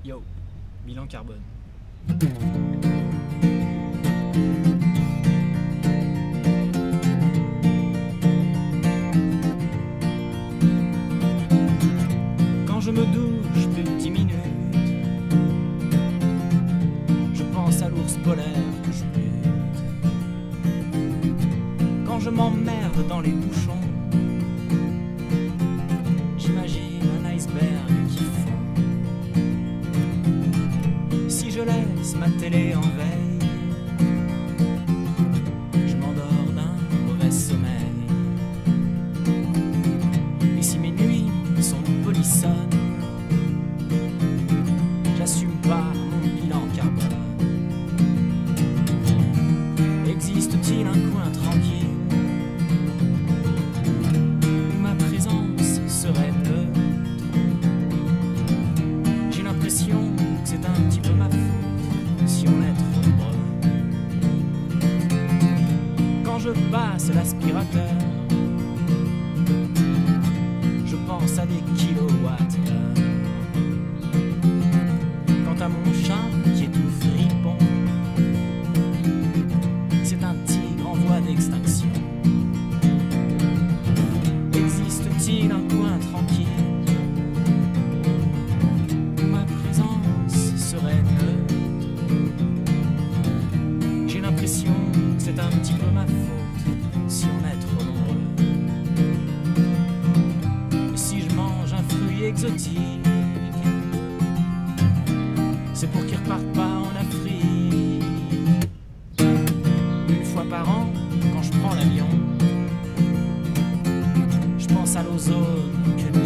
Yo, bilan carbone. Quand je me douche plus de 10 minutes, je pense à l'ours polaire que je bute. Quand je m'emmerde dans les bouchons, j'imagine un iceberg qui fond. Si je laisse ma télé en veille, je m'endors d'un mauvais sommeil. Et si mes nuits sont polissonnes, j'assume pas mon bilan carbone. Existe-t-il un coin tranquille où ma présence serait neutre? J'ai l'impression que c'est un petit peu ma faute si on est trop nombreux. Quand je passe l'aspirateur, je pense à des kilowatts-heure. Quant à mon chat qui est tout fripon, c'est un tigre en voie d'extinction. Existe-t-il un coin tranquille où ma présence serait neutre? J'ai l'impression que c'est un petit peu ma faute si on est trop nombreux. Et si je mange un fruit exotique, c'est pour qu'il reparte pas en Afrique. Une fois par an, quand je prends l'avion, je pense à l'ozone que